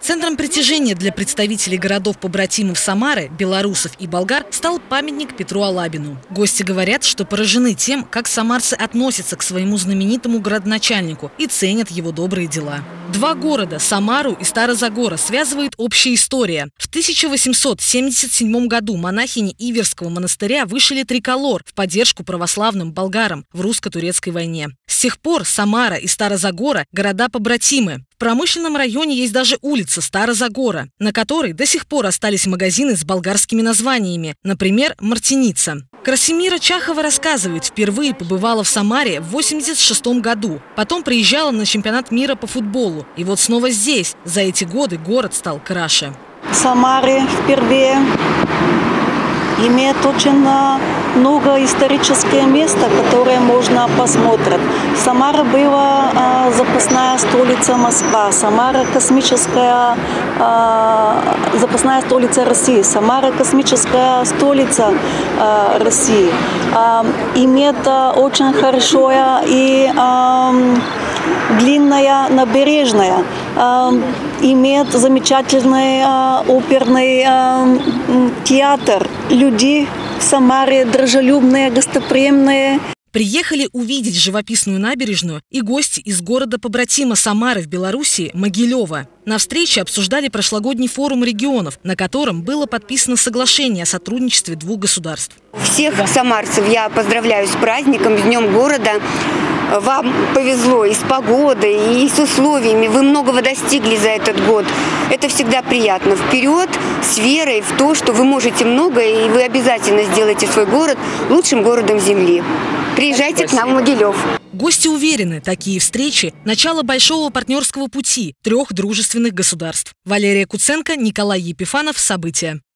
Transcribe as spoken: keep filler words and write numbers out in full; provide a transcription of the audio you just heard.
Центром притяжения для представителей городов-побратимов Самары, белорусов и болгар стал памятник Петру Алабину. Гости говорят, что поражены тем, как самарцы относятся к своему знаменитому градоначальнику и ценят его добрые дела. Два города, Самару и Стара-Загора, связывает общая история. В тысяча восемьсот семьдесят седьмом году монахини Иверского монастыря вышили триколор в поддержку православным болгарам в русско-турецкой войне. С тех пор Самара и Стара-Загора – города-побратимы. В промышленном районе есть даже улица Стара-Загора, на которой до сих пор остались магазины с болгарскими названиями, например, «Мартиница». Красимира Чахова рассказывает, впервые побывала в Самаре в восемьдесят шестом году. Потом приезжала на чемпионат мира по футболу. И вот снова здесь. За эти годы город стал краше. В Самаре впервые имеет очень много историческое место, которое можно посмотреть. Самара была а, запасная столица Москва, Самара космическая а, запасная столица России, Самара космическая столица а, России. А, имеет а, очень хорошая и а, длинная набережная, а, имеет замечательный а, оперный а, театр. Люди в Самаре дружелюбные, гостеприимные. Приехали увидеть живописную набережную и гости из города-побратима Самары в Белоруссии Могилева. На встрече обсуждали прошлогодний форум регионов, на котором было подписано соглашение о сотрудничестве двух государств. Всех самарцев я поздравляю с праздником, с Днем города. Вам повезло и с погодой, и с условиями. Вы многого достигли за этот год. Это всегда приятно. Вперед с верой в то, что вы можете многое, и вы обязательно сделаете свой город лучшим городом Земли. Приезжайте Спасибо. К нам в Могилев. Гости уверены, такие встречи – начало большого партнерского пути трех дружественных государств. Валерия Куценко, Николай Епифанов. События.